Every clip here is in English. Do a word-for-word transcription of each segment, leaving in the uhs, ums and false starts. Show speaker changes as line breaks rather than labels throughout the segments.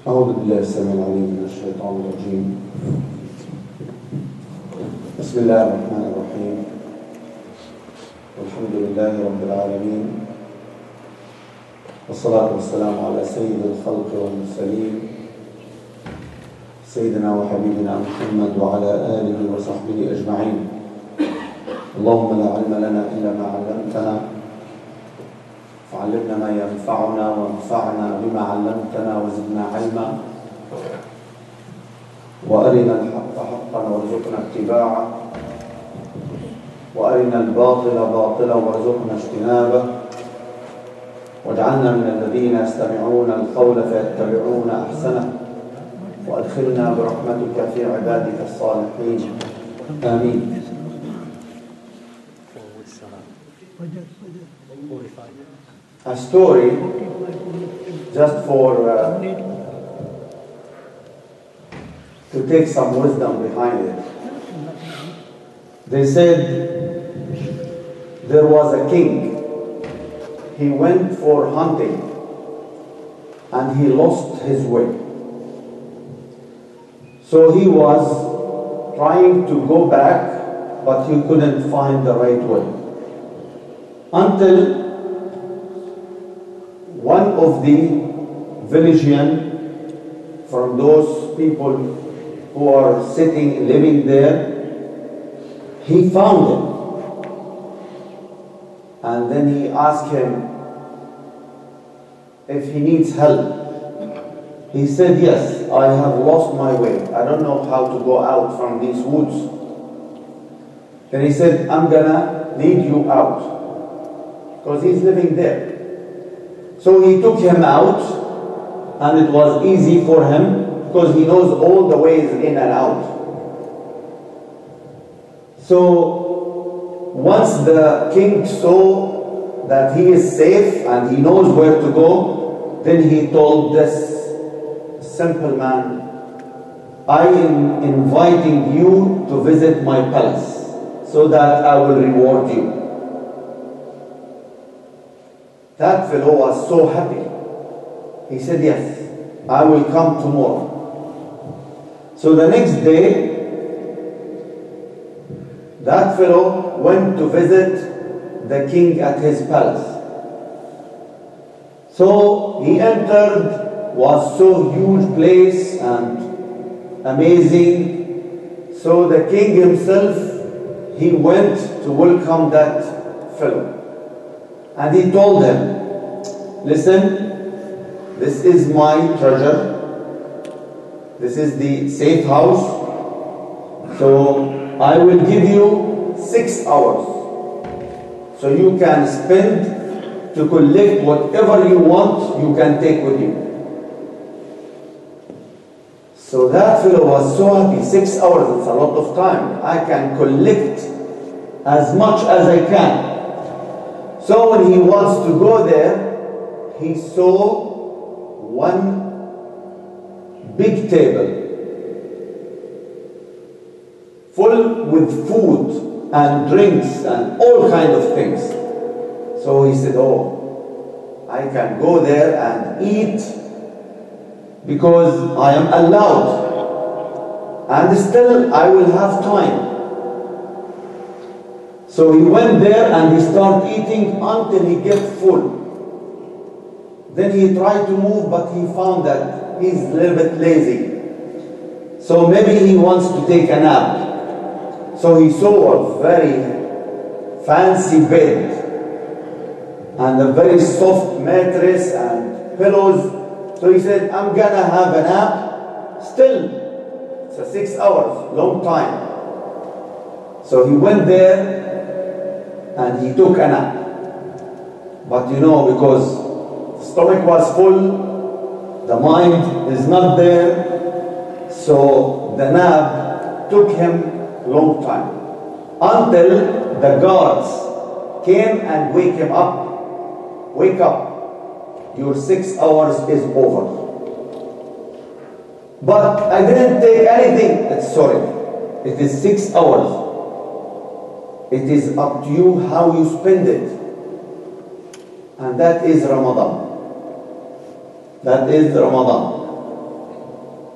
أعوذ بالله السميع العليم من الشيطان الرجيم. بسم الله الرحمن الرحيم. والحمد لله رب العالمين، والصلاة والسلام على سيد الخلق والمرسلين سيدنا وحبيبنا محمد وعلى آله وصحبه أجمعين. اللهم لا علم لنا إلا ما علمتنا، فعلمنا ما ينفعنا وانفعنا بما علمتنا وزدنا علما، وأرنا الحق حقا وارزقنا اتباعه، وأرنا الباطل باطلا وارزقنا اجتنابه، واجعلنا من الذين يستمعون القول فيتبعون أحسنه، وأدخلنا برحمتك في عبادك الصالحين، آمين. A story just for uh, to take some wisdom behind it. They said there was a king. He went for hunting and he lost his way. So he was trying to go back, but he couldn't find the right way. Until one of the villagers from those people who are sitting, living there, he found him. And then he asked him if he needs help. He said, yes, I have lost my way. I don't know how to go out from these woods. Then he said, I'm gonna lead you out, because he's living there. So he took him out, and it was easy for him because he knows all the ways in and out. So once the king saw that he is safe and he knows where to go, then he told this simple man, I am inviting you to visit my palace so that I will reward you. That fellow was so happy. He said, yes, I will come tomorrow. So the next day, that fellow went to visit the king at his palace. So he entered, was so huge place and amazing. So the king himself, he went to welcome that fellow. And he told him, listen, this is my treasure. This is the safe house. So I will give you six hours. So you can spend to collect whatever you want, you can take with you. So that fellow was so happy. Six hours, it's a lot of time. I can collect as much as I can. So when he wants to go there, he saw one big table full with food and drinks and all kinds of things. So he said, oh, I can go there and eat because I am allowed, and still I will have time. So he went there and he started eating until he gets full. Then he tried to move, but he found that he's a little bit lazy. So maybe he wants to take a nap. So he saw a very fancy bed and a very soft mattress and pillows. So he said, I'm gonna have a nap. Still, it's a six hours, long time. So he went there and he took a nap. But you know, because the stomach was full, the mind is not there, so the nap took him a long time. Until the guards came and wake him up. Wake up, your six hours is over. But I didn't take anything, sorry, it is six hours. It is up to you how you spend it. And that is Ramadan. That is Ramadan.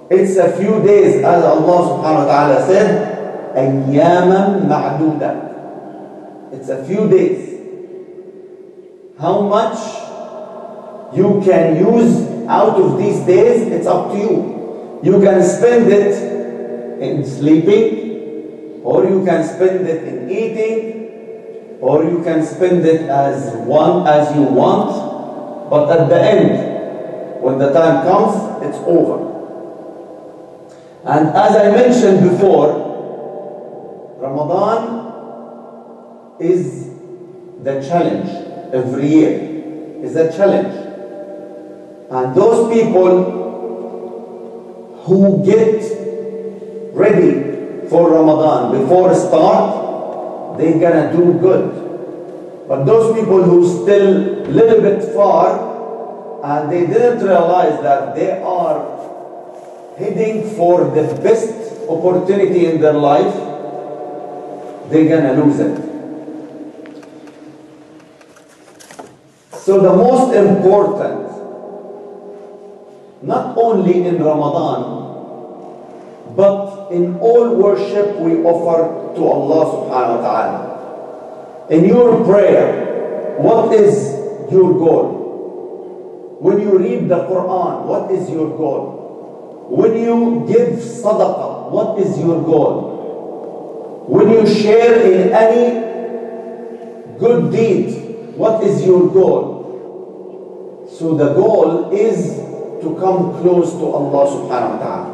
It's a few days, as Allah subhanahu wa ta'ala said, أَيَّامًا مَعْدُودًا. It's a few days. How much you can use out of these days, it's up to you. You can spend it in sleeping, or you can spend it in eating, or you can spend it as one as you want, but at the end, when the time comes, it's over. And as I mentioned before, Ramadan is the challenge every year. Is a challenge. And those people who get ready for Ramadan before start, they're gonna do good. But those people who still a little bit far and they didn't realize that they are heading for the best opportunity in their life, they're gonna lose it. So the most important, not only in Ramadan, but in all worship we offer to Allah subhanahu wa ta'ala. In your prayer, what is your goal? When you read the Quran, what is your goal? When you give sadaqah, what is your goal? When you share in any good deed, what is your goal? So the goal is to come close to Allah subhanahu wa ta'ala.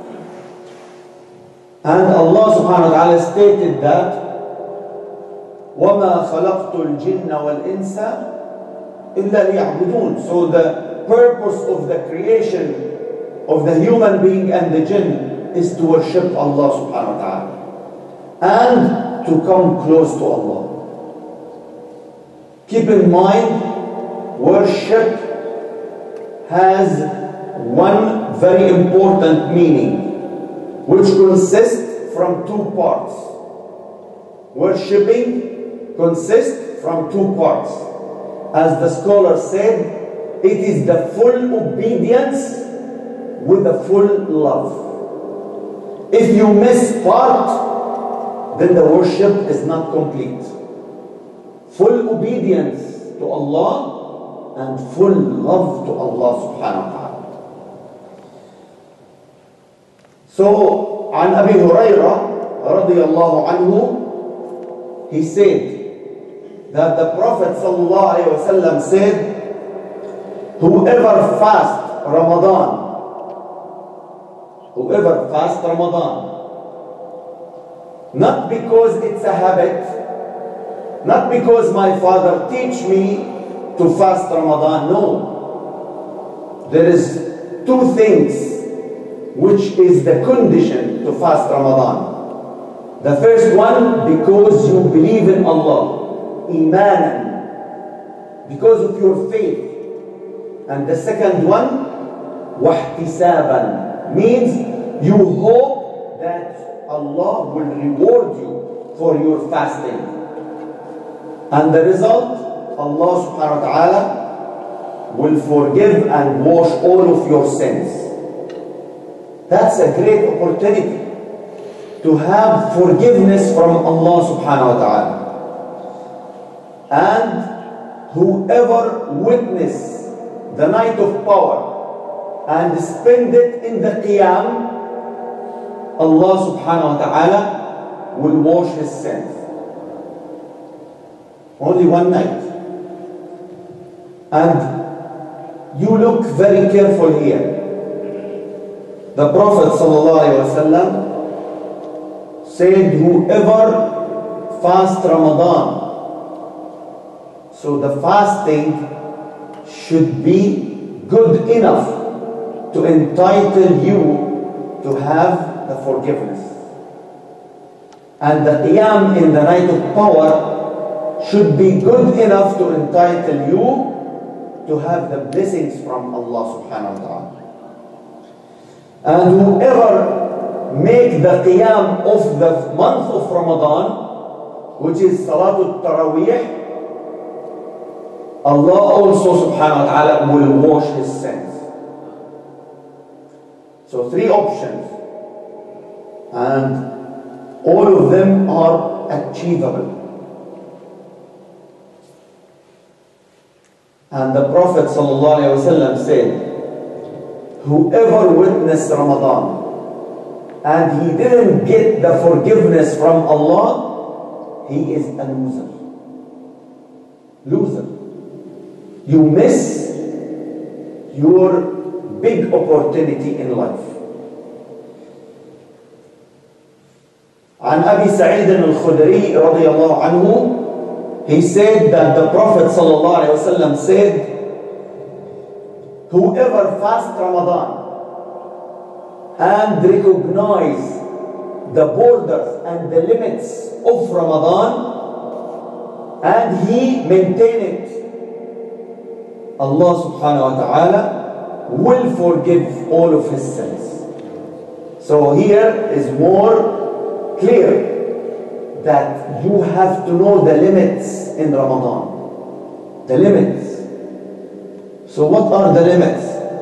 And Allah subhanahu wa ta'ala stated that وَمَا خَلَقْتُ الْجِنَّ وَالْإِنسَ إِلَّا لِيَعْبُدُونَ. So the purpose of the creation of the human being and the jinn is to worship Allah subhanahu wa ta'ala and to come close to Allah. Keep in mind, worship has one very important meaning, which consists from two parts. Worshipping consists from two parts. As the scholar said, it is the full obedience with a full love. If you miss part, then the worship is not complete. Full obedience to Allah and full love to Allah subhanahu wa ta'ala. So, عن أبي هريرة رضي الله عنه, he said that the Prophet sallallahu alaihi wasallam said, whoever fasts Ramadan, whoever fasts Ramadan, not because it's a habit, not because my father teach me to fast Ramadan, no. There is two things which is the condition to fast Ramadan. The first one, because you believe in Allah, imanan, because of your faith. And the second one, wahtisaban, means you hope that Allah will reward you for your fasting. And the result, Allah subhanahu wa ta'ala will forgive and wash all of your sins. That's a great opportunity to have forgiveness from Allah subhanahu wa ta'ala. And whoever witness the night of power and spend it in the qiyam, Allah subhanahu wa ta'ala will wash his sins. Only one night. And you look very careful here. The Prophet ﷺ said, whoever fasts Ramadan, so the fasting should be good enough to entitle you to have the forgiveness. And the qiyam in the night of power should be good enough to entitle you to have the blessings from Allah subhanahu wa ta'ala. And whoever make the qiyam of the month of Ramadan, which is Salatul Taraweeh, Allah also subhanahu wa ta'ala will wash his sins. So three options, and all of them are achievable. And the Prophet ﷺ said, whoever witnessed Ramadan and he didn't get the forgiveness from Allah, he is a loser. Loser. You miss your big opportunity in life. عن أبي سعيد الخدري رضي الله عنه, he said that the Prophet صلى الله عليه وسلم said, whoever fasts Ramadan and recognize the borders and the limits of Ramadan and he maintain it, Allah subhanahu wa ta'ala will forgive all of his sins. So here is more clear that you have to know the limits in Ramadan. The limits. So what are the limits?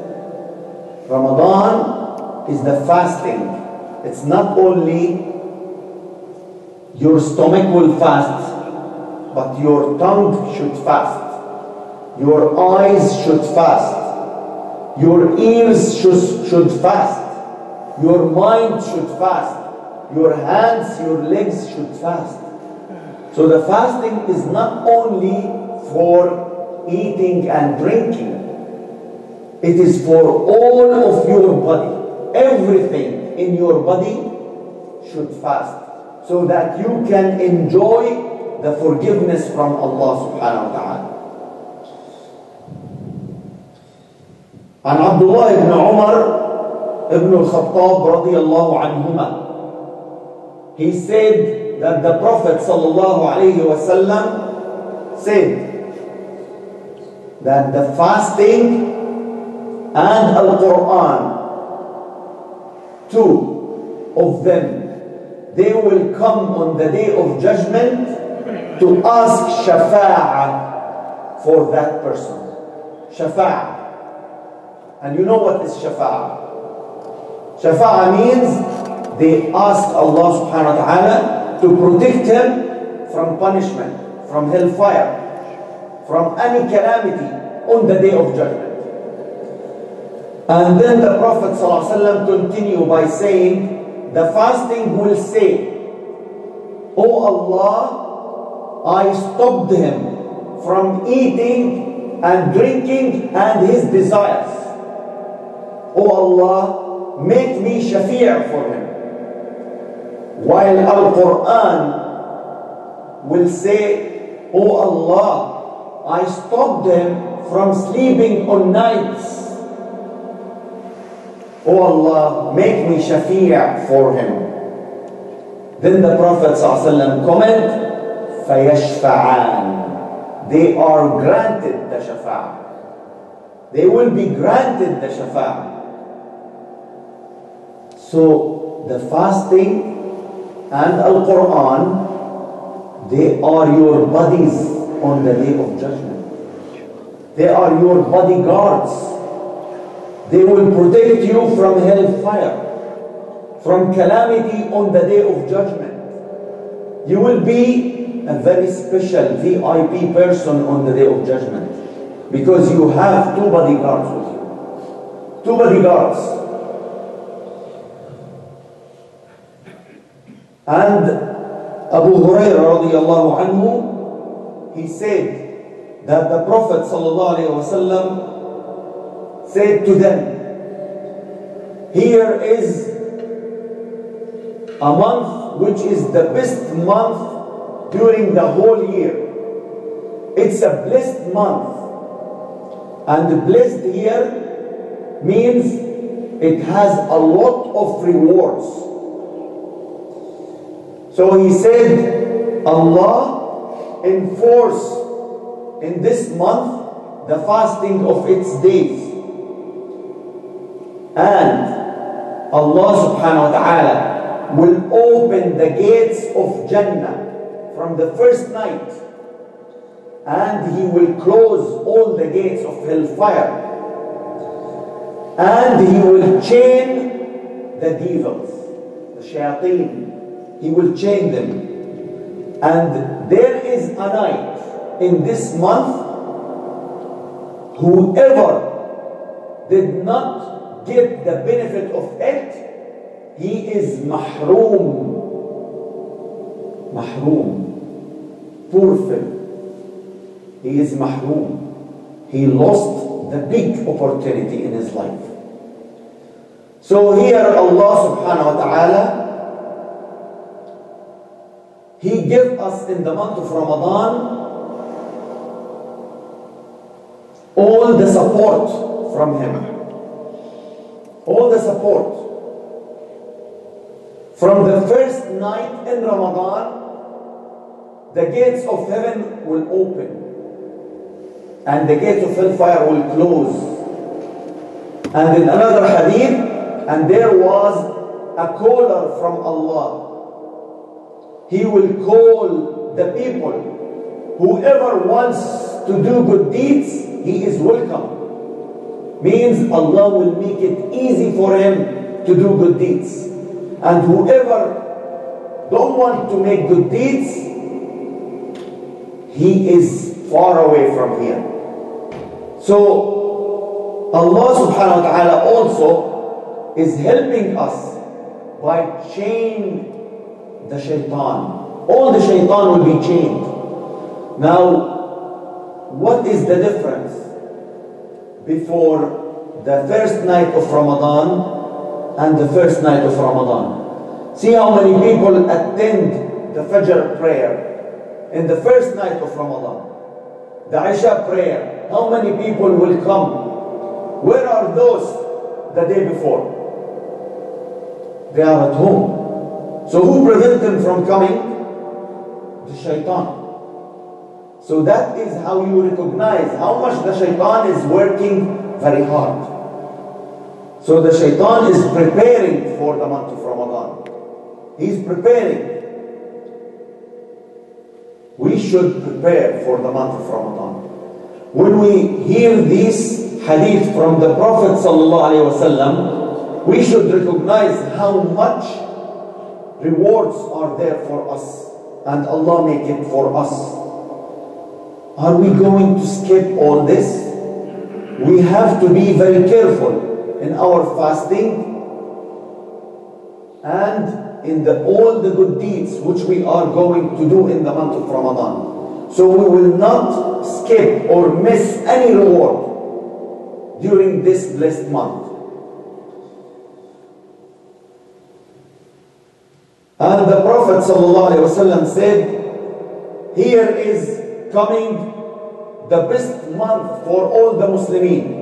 Ramadan is the fasting. It's not only your stomach will fast, but your tongue should fast. Your eyes should fast. Your ears should, should fast. Your mind should fast. Your hands, your legs should fast. So the fasting is not only for eating and drinking. It is for all of your body. Everything in your body should fast, so that you can enjoy the forgiveness from Allah subhanahu wa ta'ala. عن عبد الله بن عمر ابن الخطاب رضي الله عنهما, he said that the Prophet sallallahu alayhi wa sallam said that the fasting and Al-Quran, two of them, they will come on the day of judgment to ask shafa'ah for that person. Shafa'ah. And you know what is shafa'ah? Shafa'ah means they ask Allah subhanahu wa ta'ala to protect him from punishment, from hellfire, from any calamity on the day of judgment. And then the Prophet ﷺ continue by saying, the fasting will say, O Allah, I stopped him from eating and drinking and his desires. O Allah, make me shafi' for him. While Al-Quran will say, O Allah, I stopped him from sleeping on nights. O Allah, make me shafi' for him. Then the Prophet ﷺ comment, فَيَشْفَعَانِ, they are granted the shafa'ah. They will be granted the shafa'ah. So the fasting and Al-Quran, they are your buddies on the day of judgment. They are your bodyguards. They will protect you from hellfire, from calamity on the day of judgment. You will be a very special V I P person on the day of judgment, because you have two bodyguards with you. Two bodyguards. And Abu Hurairah radiallahu anhu, he said that the Prophet sallallahu alayhi wa sallam said to them, here is a month which is the best month during the whole year. It's a blessed month. And blessed here means it has a lot of rewards. So he said, Allah enforced in this month the fasting of its days. And Allah subhanahu wa ta'ala will open the gates of Jannah from the first night, and He will close all the gates of hellfire, and He will chain the devils, the shayateen. He will chain them. And there is a night in this month, whoever did not get the benefit of it, he is mahroom. Mahroom. Forfeit. He is mahroom. He lost the big opportunity in his life. So here Allah subhanahu wa ta'ala, He gave us in the month of Ramadan all the support from Him. All the support. From the first night in Ramadan, the gates of heaven will open and the gates of hellfire will close. And in another hadith, and there was a caller from Allah. He will call the people. Whoever wants to do good deeds, he is welcome. Means Allah will make it easy for him to do good deeds. And whoever don't want to make good deeds, he is far away from here. So Allah subhanahu wa ta'ala also is helping us by chaining the shaitan. All the shaitan will be chained. Now, what is the difference before the first night of Ramadan and the first night of Ramadan? See how many people attend the Fajr prayer in the first night of Ramadan. The Isha prayer, how many people will come? Where are those the day before? They are at home. So who prevents them from coming? The shaitan. So that is how you recognize how much the shaitan is working very hard. So the shaitan is preparing for the month of Ramadan. He's preparing. We should prepare for the month of Ramadan. When we hear this hadith from the Prophet ﷺ, we should recognize how much rewards are there for us, and Allah make it for us. Are we going to skip all this? We have to be very careful in our fasting and in the, all the good deeds which we are going to do in the month of Ramadan. So we will not skip or miss any reward during this blessed month. And the Prophet ﷺ said, here is coming the best month for all the Muslimin.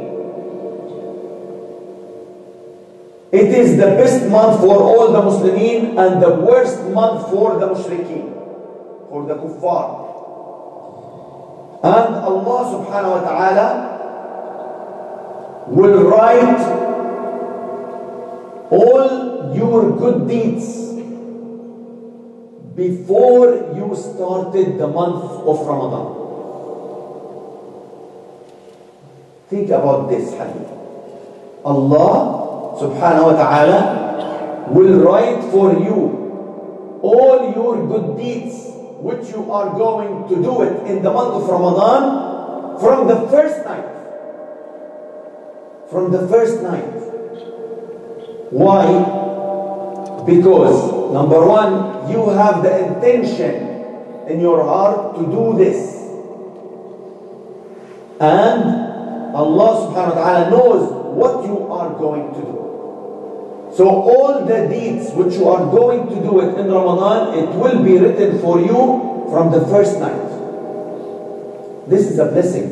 It is the best month for all the Muslimin and the worst month for the Mushrikeen, for the Kuffar. And Allah subhanahu wa ta'ala will write all your good deeds before you started the month of Ramadan. Think about this hadith. Allah subhanahu wa ta'ala will write for you all your good deeds which you are going to do it in the month of Ramadan from the first night. From the first night. Why? Because number one, you have the intention in your heart to do this. And Allah subhanahu wa ta'ala knows what you are going to do. So all the deeds which you are going to do it in Ramadan, it will be written for you from the first night. This is a blessing.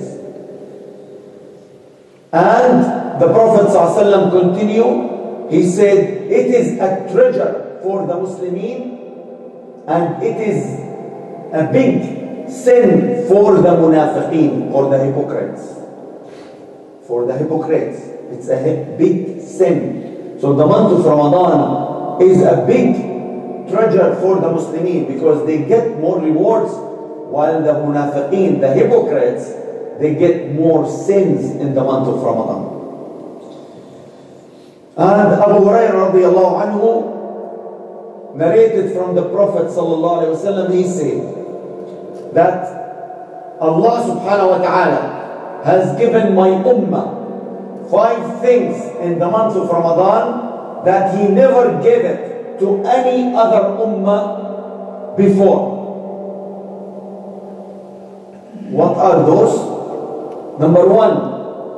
And the Prophet ﷺ continued, he said, it is a treasure for the Muslimin and it is a big sin for the munafiqeen, or the hypocrites. For the hypocrites, it's a big sin. So the month of Ramadan is a big treasure for the Muslimin because they get more rewards, while the munafiqeen, the hypocrites, they get more sins in the month of Ramadan. And Abu Hurairah radiallahu anhu narrated from the Prophet sallallahu alaihi wasallam, he said that Allah subhanahu wa ta'ala has given my ummah five things in the month of Ramadan that he never gave it to any other ummah before. What are those? Number one,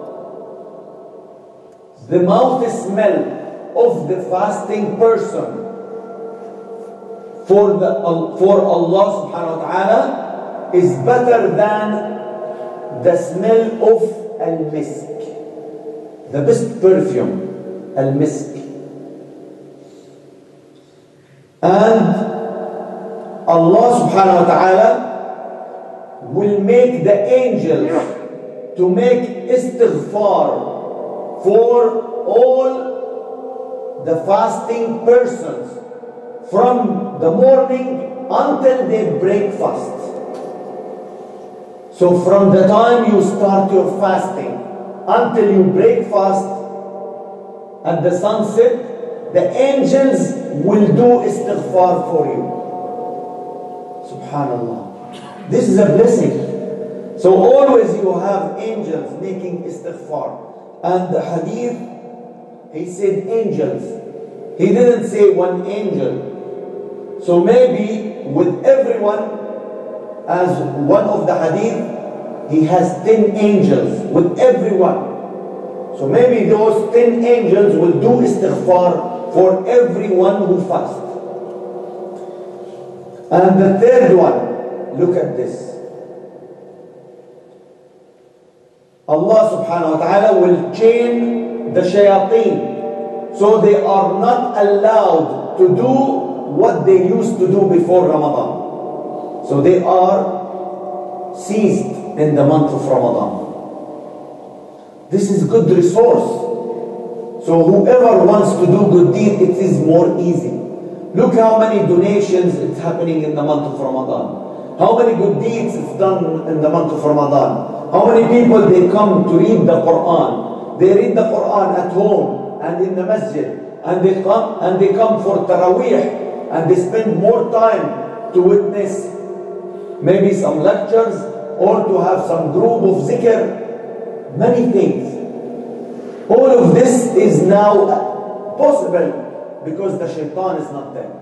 the mouth smell of the fasting person for, the, for Allah subhanahu wa ta'ala is better than the smell of al-misk, the best perfume, al-misk. And Allah subhanahu wa ta'ala will make the angels to make istighfar for all the fasting persons from the morning until they break fast. So from the time you start your fasting until you break fast at the sunset, the angels will do istighfar for you. Subhanallah. This is a blessing. So always you have angels making istighfar. And the hadith, he said angels. He didn't say one angel. So maybe with everyone, as one of the hadith, he has ten angels with everyone. So maybe those ten angels will do istighfar for everyone who fasts. And the third one, look at this. Allah subhanahu wa ta'ala will chain the shayateen, so they are not allowed to do what they used to do before Ramadan. So they are seized in the month of Ramadan. This is good resource. So whoever wants to do good deed, it is more easy. Look how many donations it's happening in the month of Ramadan. How many good deeds it's done in the month of Ramadan. How many people they come to read the Quran. They read the Quran at home and in the masjid. And they come and they come for Taraweeh. And they spend more time to witness maybe some lectures or to have some group of zikr. Many things. All of this is now possible because the shaitan is not there.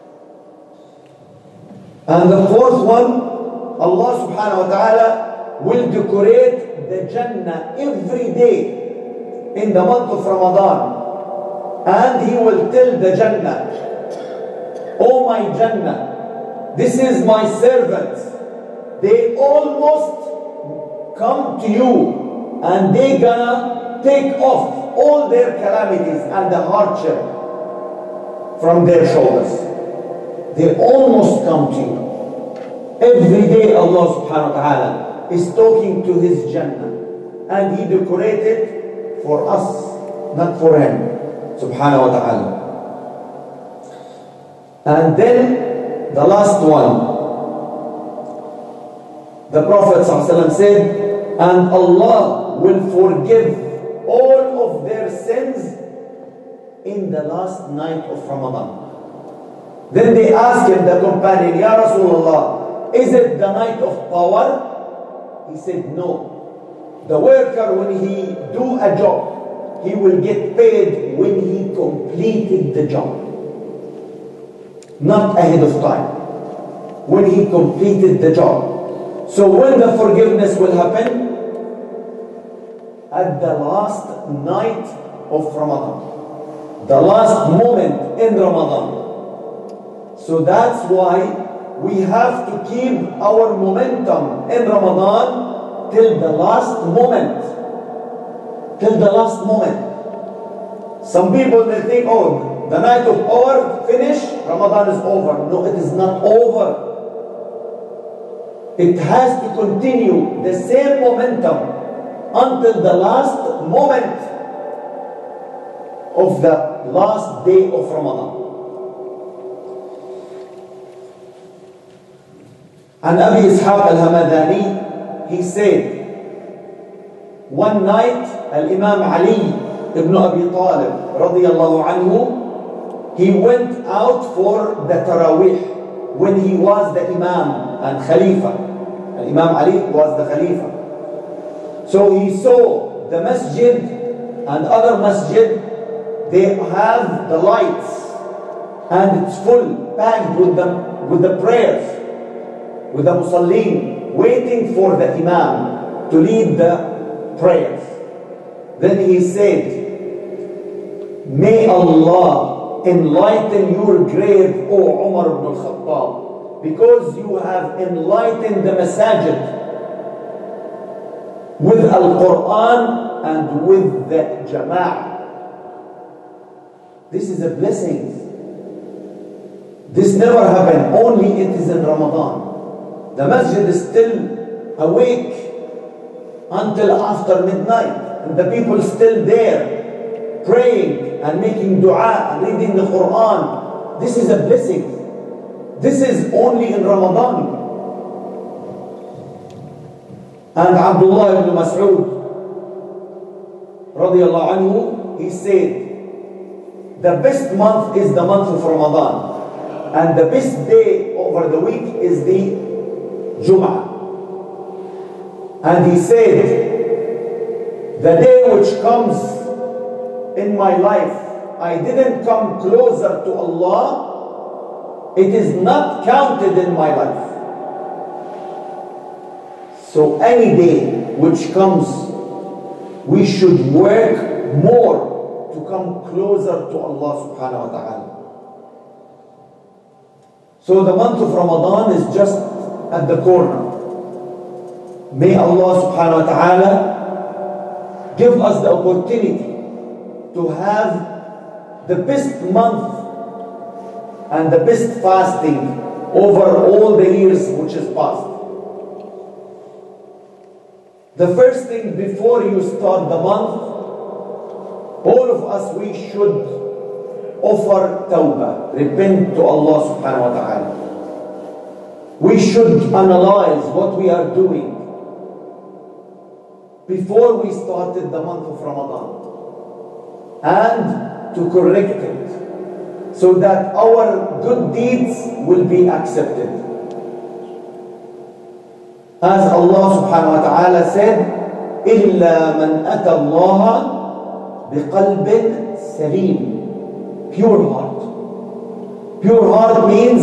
And the fourth one, Allah subhanahu wa ta'ala will decorate the Jannah every day in the month of Ramadan. And He will tell the Jannah, "Oh my Jannah, this is my servants. They almost come to you and they gonna take off all their calamities and the hardship from their shoulders. They almost come to you." Every day Allah subhanahu wa ta'ala is talking to His Jannah, and He decorated for us, not for Him, subhanahu wa ta'ala. And then the last one, the Prophet ﷺ said, and Allah will forgive all of their sins in the last night of Ramadan. Then they asked him, the companion, "Ya Rasulullah, is it the night of power?" He said, "No. The worker, when he do a job, he will get paid when he completed the job. Not ahead of time. When he completed the job. So when the forgiveness will happen? At the last night of Ramadan. The last moment in Ramadan. So that's why we have to keep our momentum in Ramadan till the last moment. Till the last moment. Some people, they think, oh, the night of power finish, Ramadan is over. No, it is not over. It has to continue the same momentum until the last moment of the last day of Ramadan. And Abi Ishaq al-Hamadani, he said, one night, Al-Imam Ali ibn Abi Talib radiyallahu anhu, he went out for the Taraweeh when he was the Imam and Khalifa. Imam Ali was the Khalifa. So he saw the masjid and other masjid, they have the lights and it's full, packed with them, with the prayers, with the Musallin, waiting for the Imam to lead the prayers. Then he said, may Allah enlighten your grave, O Umar ibn al-Khattab, because you have enlightened the masajid with Al-Quran and with the Jama'ah. This is a blessing. This never happened, only it is in Ramadan. The masjid is still awake until after midnight. And the people still there, praying and making dua and reading the Quran. This is a blessing. This is only in Ramadan. And Abdullah ibn Mas'ud radiallahu anhu, he said, the best month is the month of Ramadan. And the best day over the week is the Jum'ah. And he said, the day which comes in my life, I didn't come closer to Allah, it is not counted in my life. So any day which comes, we should work more to come closer to Allah subhanahu wa ta'ala. So the month of Ramadan is just at the corner. May Allah subhanahu wa ta'ala give us the opportunity to have the best month and the best fasting over all the years which is past. The first thing before you start the month, all of us, we should offer tawbah, repent to Allah subhanahu wa ta'ala. We should analyze what we are doing before we started the month of Ramadan and to correct it so that our good deeds will be accepted. As Allah subhanahu wa ta'ala said, إِلَّا مَنْ أَتَى اللَّهَ بِقَلْبٍ سَلِيمٍ. Pure heart. Pure heart means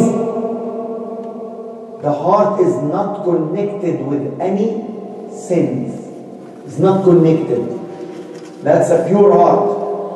the heart is not connected with any sins. It's not connected. That's a pure heart.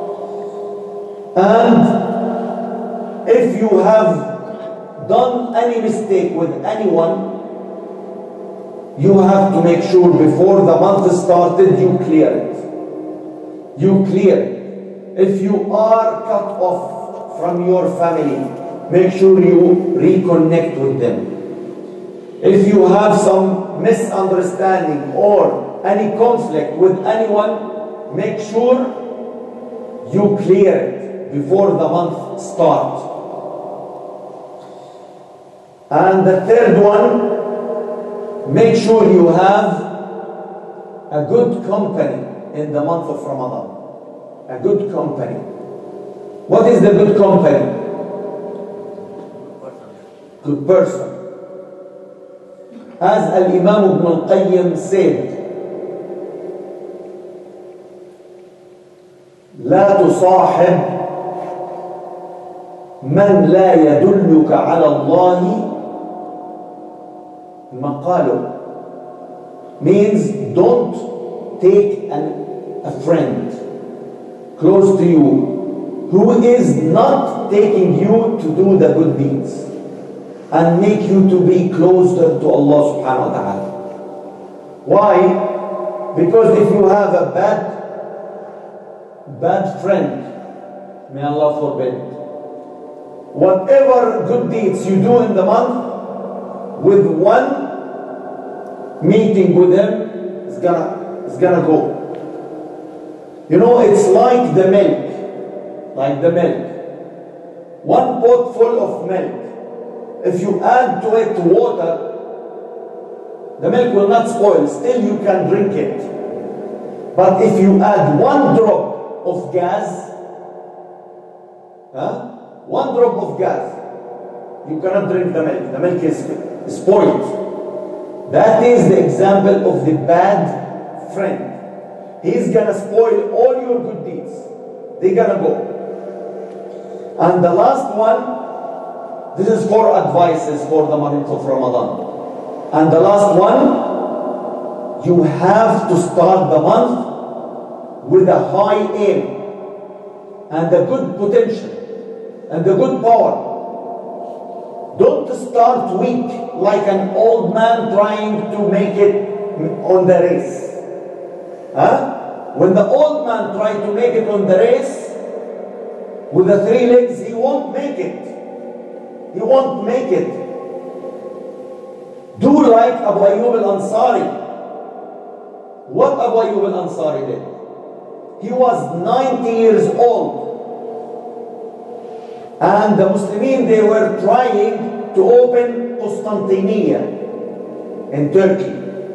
And if you have done any mistake with anyone, you have to make sure before the month started you clear it. You clear it. If you are cut off from your family, make sure you reconnect with them. If you have some misunderstanding or any conflict with anyone, make sure you clear it before the month starts. And the third one, make sure you have a good company in the month of Ramadan. A good company. What is the good company? Good person. As Al-Imam Ibn Al-Qayyim said, لا تصاحب من لا يدلك على الله مقاله. Means don't take an, a friend close to you who is not taking you to do the good deeds and make you to be closer to Allah subhanahu wa ta'ala. Why? Because if you have a bad bad friend, may Allah forbid, whatever good deeds you do in the month, with one meeting with him, it's gonna, it's gonna go. You know, it's like the milk, like the milk. One pot full of milk, if you add to it water, the milk will not spoil, still you can drink it. But if you add one drop of gas, huh? One drop of gas, you cannot drink the milk. The milk is spoiled. That is the example of the bad friend. He's gonna spoil all your good deeds. They're gonna go. And the last one, this is four advices for the month of Ramadan. And the last one, you have to start the month with a high aim and a good potential and a good power. Don't start weak like an old man trying to make it on the race. Huh? When the old man tried to make it on the race with the three legs, he won't make it. He won't make it. Do like Abu Ayyub al-Ansari. What Abu Ayyub al-Ansari did? He was ninety years old. And the Muslims, they were trying to open Constantinople in Turkey.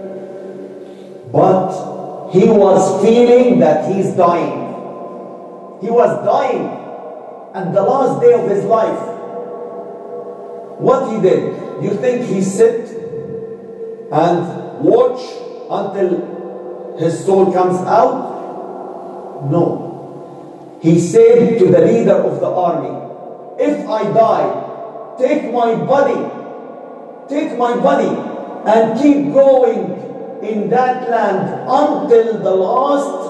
But he was feeling that he's dying. He was dying. And the last day of his life, what he did? You think he sit and watch until his soul comes out? No. He said to the leader of the army, if I die, take my body, take my body and keep going in that land until the last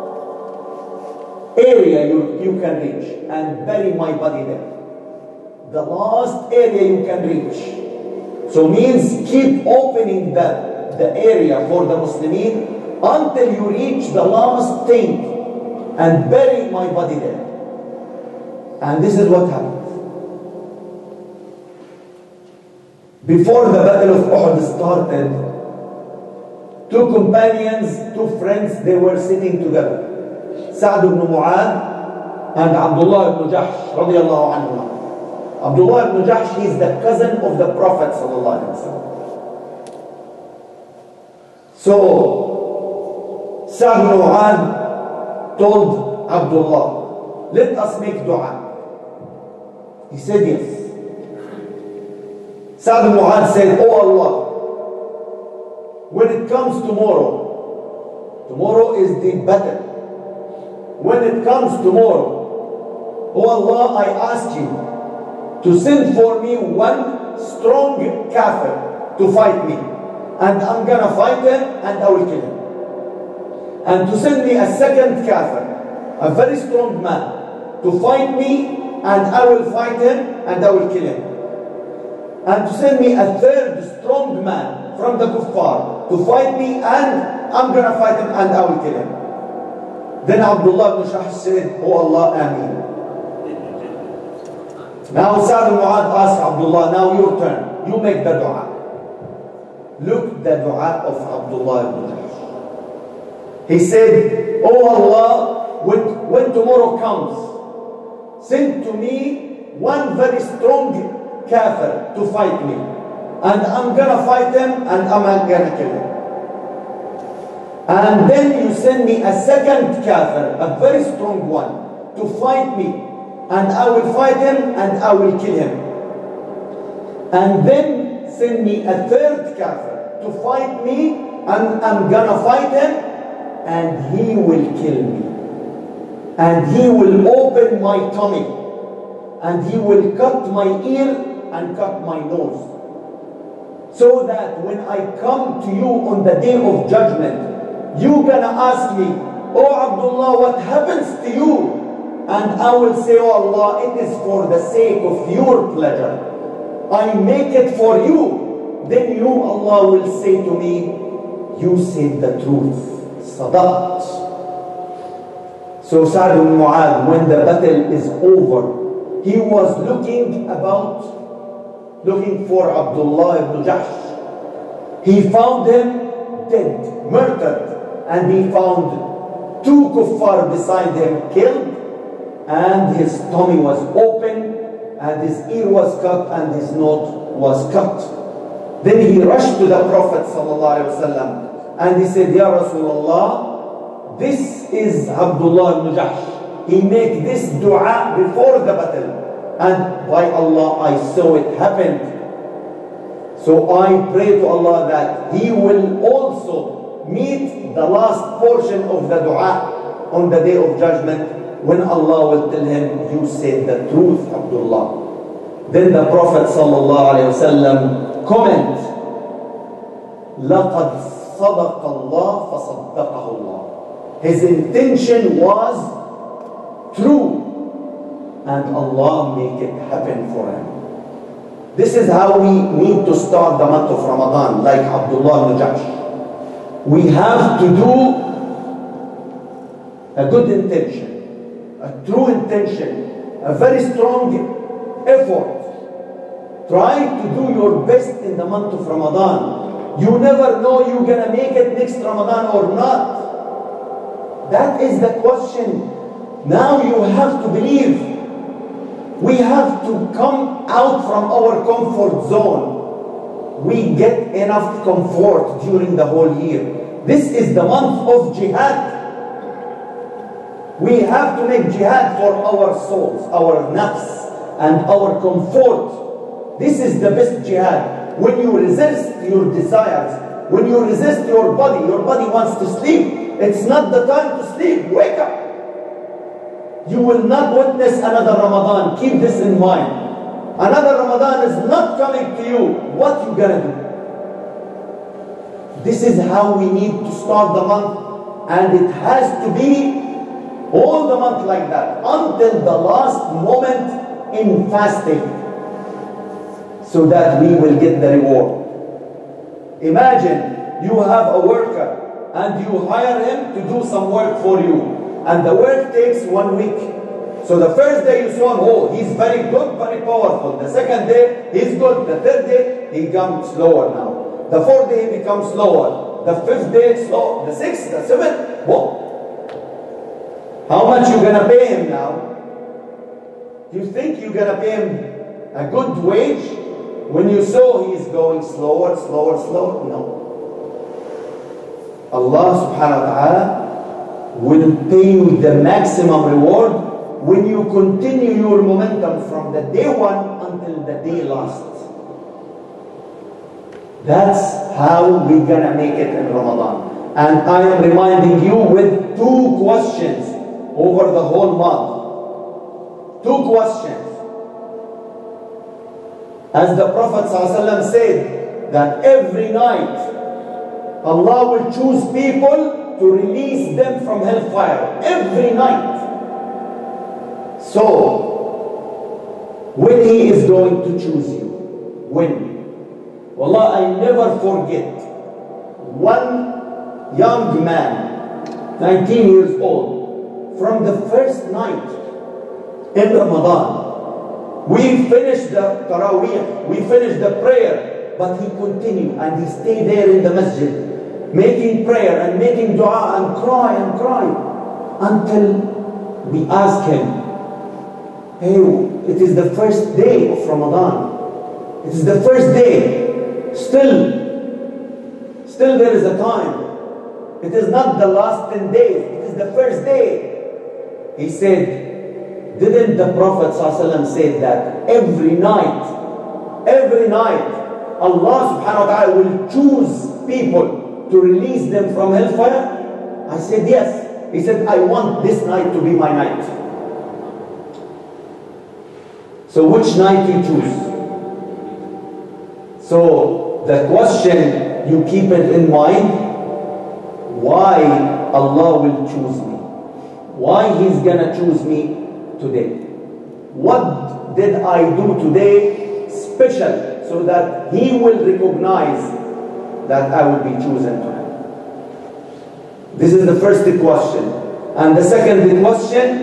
area you, you can reach, and bury my body there. The last area you can reach. So means keep opening the, the area for the Muslimin until you reach the last thing and bury my body there. And this is what happened. Before the Battle of Uhud started, two companions, two friends, they were sitting together. Sa'd ibn Mu'adh and Abdullah ibn Jahsh radiyallahu anhu. Abdullah ibn Jahsh, he is the cousin of the Prophet sallallahu alaihi wasallam. So Sa'd ibn Mu'adh told Abdullah, let us make dua. He said yes. Sa'd ibn Mu'adh said, oh Allah, when it comes tomorrow, tomorrow is the battle. When it comes tomorrow, oh Allah, I ask you to send for me one strong kafir to fight me. And I'm gonna fight him and I will kill him. And to send me a second kafir, a very strong man, to fight me and I will fight him and I will kill him. And to send me a third strong man from the kuffar to fight me and I'm gonna fight him and I will kill him. Then Abdullah ibn Jahsh said, oh Allah, Ameen. Now Sa'd ibn Mu'adh asked Abdullah, now your turn. You make the dua. Look the dua of Abdullah ibn Jahsh. He said, oh Allah, when, when tomorrow comes, send to me one very strong kafir to fight me. And I'm gonna fight him and I'm gonna kill him. And then you send me a second kafir, a very strong one, to fight me. And I will fight him and I will kill him. And then send me a third kafir to fight me and I'm gonna fight him and he will kill me. And he will open my tummy and he will cut my ear and cut my nose. So that when I come to you on the day of judgment, you're gonna ask me, oh Abdullah, what happens to you? And I will say, oh Allah, it is for the sake of your pleasure. I make it for you. Then you, Allah, will say to me, you said the truth. Sadaqt. So Sa'd ibn Mu'adh, when the battle is over, he was looking about, looking for Abdullah ibn Jahsh. He found him dead, murdered. And he found two kuffar beside him killed, and his tummy was open, and his ear was cut, and his nose was cut. Then he rushed to the Prophet ﷺ, and he said, Ya Rasulullah, this is Abdullah ibn Jahsh. he make this dua before the battle. And by Allah, I saw it happen. So I pray to Allah that He will also meet the last portion of the dua on the day of judgment, when Allah will tell him, you said the truth, Abdullah. Then the Prophet sallallahu alaihi wasallam comment, لَقَدْ صَدَقَ اللَّهُ فَصَدَّقَهُ اللَّهُ. His intention was true, and Allah make it happen for him. This is how we need to start the month of Ramadan, like Abdullah ibn Jahsh. We have to do a good intention, a true intention, a very strong effort. Try to do your best in the month of Ramadan. You never know you're going to make it next Ramadan or not. That is the question. Now you have to believe. We have to come out from our comfort zone. We get enough comfort during the whole year. This is the month of jihad. We have to make jihad for our souls, our nafs, and our comfort. This is the best jihad. When you resist your desires, when you resist your body, your body wants to sleep. It's not the time to sleep. Wake up. You will not witness another Ramadan. Keep this in mind. Another Ramadan is not coming to you. What you gonna do? This is how we need to start the month, and it has to be all the month like that, until the last moment in fasting, so that we will get the reward. Imagine you have a worker and you hire him to do some work for you. And the work takes one week. So the first day you saw him, oh, he's very good, very powerful. The second day, he's good. The third day, he becomes slower now. The fourth day, he becomes slower. The fifth day, slow. The sixth, the seventh, whoa. How much you going to pay him now? Do you think you're going to pay him a good wage when you saw he's going slower, slower, slower? No. Allah subhanahu wa ta'ala will pay you the maximum reward when you continue your momentum from the day one until the day last. That's how we're gonna make it in Ramadan. And I am reminding you with two questions over the whole month. Two questions. As the Prophet ﷺ said, that every night Allah will choose people to release them from hellfire every night. So, when He is going to choose you? When? Wallah, I never forget one young man, nineteen years old, from the first night in Ramadan. We finished the Taraweeh, we finished the prayer, but he continued and he stayed there in the masjid, making prayer and making dua and cry and cry until we ask him, hey, it is the first day of Ramadan. It is the first day. Still, still there is a time. It is not the last ten days. It is the first day. He said, didn't the Prophet ﷺ say that every night, every night, Allah subhanahu wa ta'ala will choose people to release them from hellfire? I said, yes. He said, I want this night to be my night. So which night you choose? So the question, you keep it in mind, why Allah will choose me? Why He's gonna choose me today? What did I do today special so that He will recognize that I will be chosen to Him? This is the first question. And the second question,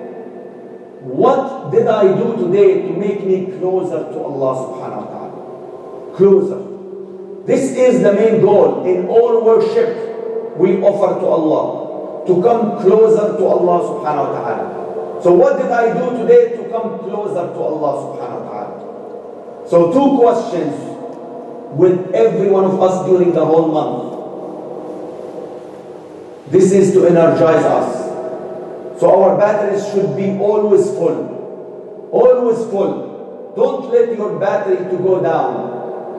what did I do today to make me closer to Allah subhanahu wa ta'ala? Closer. This is the main goal in all worship we offer to Allah, to come closer to Allah subhanahu wa ta'ala. So what did I do today to come closer to Allah subhanahu wa ta'ala? So two questions with every one of us during the whole month. This is to energize us. So our batteries should be always full. Always full. Don't let your battery to go down.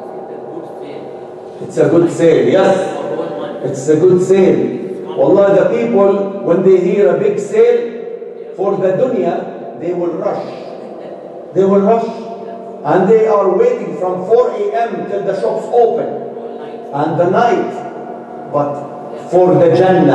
It's a good sale, yes. It's a good sale. Wallah, the people, when they hear a big sale for the dunya, they will rush. They will rush. And they are waiting from four A M till the shops open. And the night. But for the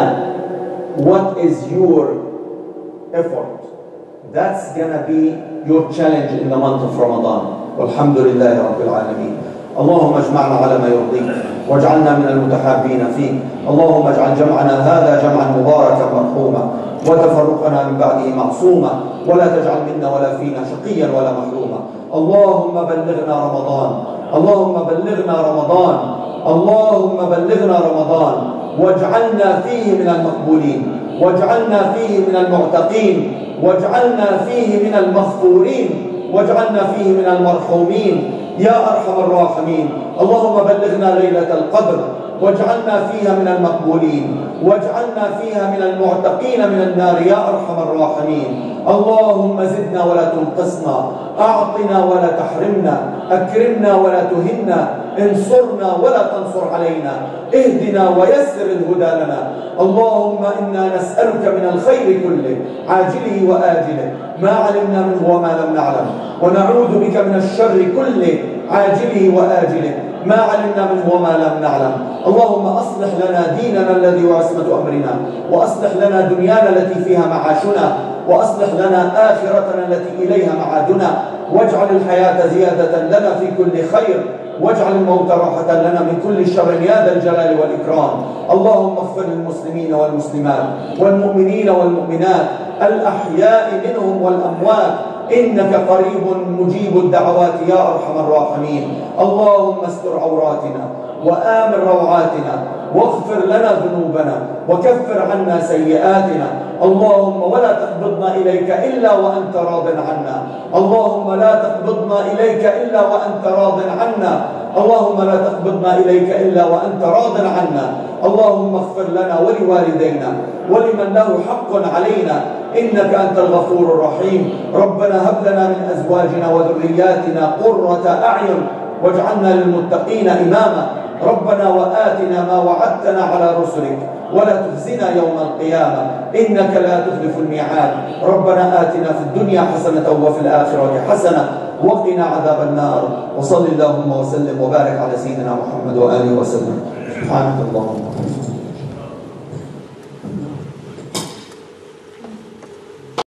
Jannah, what is your effort? That's gonna be your challenge in the month of Ramadan. Walhamdulillahi Rabbil Alameen. اللهم اجمعنا على ما يرضيك واجعلنا من المتحابين فيك. اللهم اجعل جمعنا هذا جمعا مباركا مرحوما وتفرقنا من بعده معصوما ولا تجعل منا ولا فينا شقيا ولا محروما. اللهم بلغنا رمضان. اللهم بلغنا رمضان. اللهم بلغنا رمضان واجعلنا فيه من المقبولين واجعلنا فيه من المعتقين واجعلنا فيه من المغفورين واجعلنا فيه من المرحومين يا أرحم الراحمين. اللهم بلغنا ليلة القدر واجعلنا فيها من المقبولين واجعلنا فيها من المعتقين من النار يا أرحم الراحمين. اللهم زدنا ولا تنقصنا، أعطنا ولا تحرمنا، أكرمنا ولا تهنا، انصرنا ولا تنصر علينا، اهدنا ويسر الهدى لنا. اللهم إنا نسألك من الخير كله عاجله وآجله ما علمنا منه وما لم نعلم، ونعوذ بك من الشر كله عاجله وآجله ما علمنا منه وما لم نعلم. اللهم أصلح لنا ديننا الذي هو عصمة أمرنا، وأصلح لنا دنيانا التي فيها معاشنا، وأصلح لنا آخرتنا التي إليها معادنا، واجعل الحياة زيادة لنا في كل خير، واجعل الموت راحة لنا من كل شر يا ذا الجلال والإكرام. اللهم اغفر للمسلمين والمسلمات والمؤمنين والمؤمنات الأحياء منهم والأموات إنك قريب مجيب الدعوات يا أرحم الراحمين. اللهم استر عوراتنا وآمن روعاتنا واغفر لنا ذنوبنا وكفر عنا سيئاتنا. اللهم ولا تقبضنا إليك إلا وأنت راض عنا. اللهم لا تقبضنا إليك إلا وأنت راض عنا. اللهم لا تقبضنا إليك إلا وأنت راض عنا. اللهم اغفر لنا ولوالدينا ولمن له حق علينا إنك أنت الغفور الرحيم. ربنا هب لنا من أزواجنا وذرياتنا قرة أعين واجعلنا للمتقين إماما. ربنا وآتنا ما وعدتنا على رسلك ولا تخزنا يوم القيامة إنك لا تخلف الميعاد. ربنا آتنا في الدنيا حسنة وفي الآخرة حسنة وقنا عذاب النار. وصل اللهم وسلم وبارك على سيدنا محمد وآله وسلم. سبحانك اللهم وبحمدك.